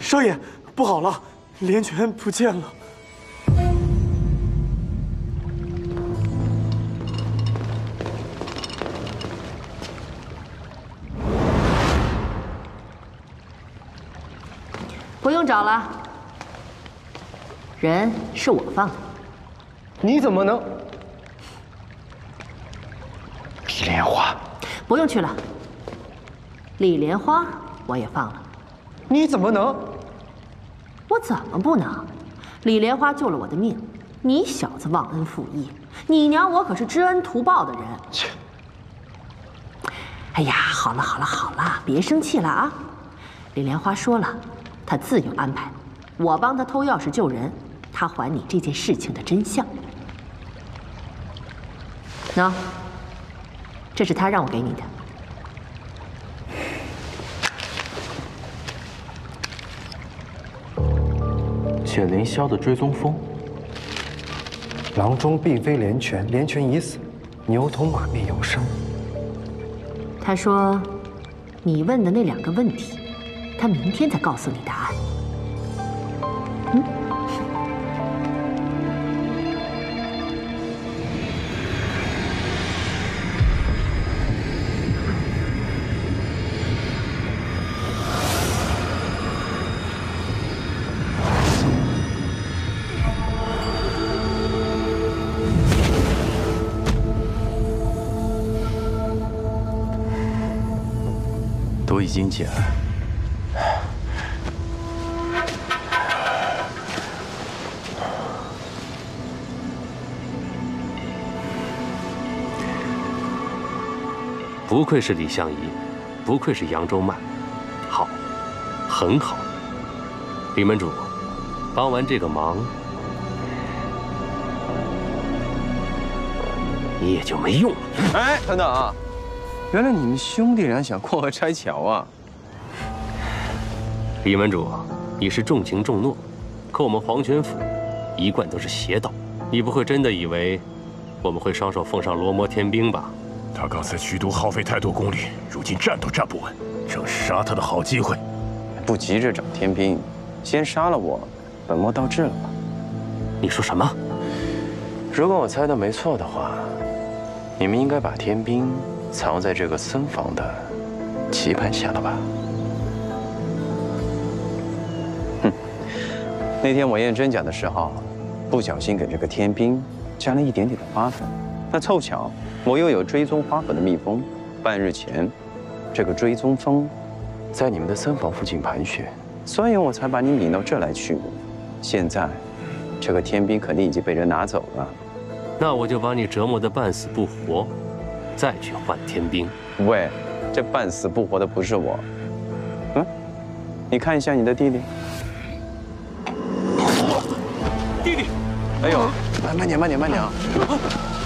少爷，不好了，连泉不见了。 不用找了，人是我放的。 你怎么能？ 李莲花， 不用去了。李莲花我也放了。 你怎么能？ 我怎么不能？李莲花救了我的命，你小子忘恩负义，你娘我可是知恩图报的人。 切！ 哎呀，好了好了好了，别生气了啊！李莲花说了，她自有安排。我帮她偷钥匙救人，她还你这件事情的真相。喏，这是她让我给你的。 雪凌霄的追踪风。 郎中并非连泉，连泉已死，牛头马面有伤。 他说，你问的那2个问题，他明天再告诉你答案。嗯。 都已经解了。 不愧是李相夷，不愧是扬州慢，好，很好。李门主，帮完这个忙，你也就没用了。 哎，等等啊！原来你们兄弟俩想过河拆桥啊！ 李门主，你是重情重诺，可我们黄泉府一贯都是邪道，你不会真的以为我们会双手奉上罗摩天兵吧？ 他刚才驱毒耗费太多功力，如今站都站不稳，正是杀他的好机会。 不急着找天兵，先杀了我，本末倒置了吧？ 你说什么？ 如果我猜的没错的话，你们应该把天兵藏在这个僧房的棋盘下了吧？ 哼，那天我验真假的时候，不小心给这个天兵加了一点点的花粉，那凑巧我又有追踪花粉的密封，半日前，这个追踪蜂在你们的僧房附近盘旋， 所以我才把你引到这来驱毒。现在，这个天兵肯定已经被人拿走了。 那我就把你折磨得半死不活，再去换天兵。 喂，这半死不活的不是我。嗯，你看一下你的弟弟。 弟弟， 哎呦，慢点，慢点，慢点啊！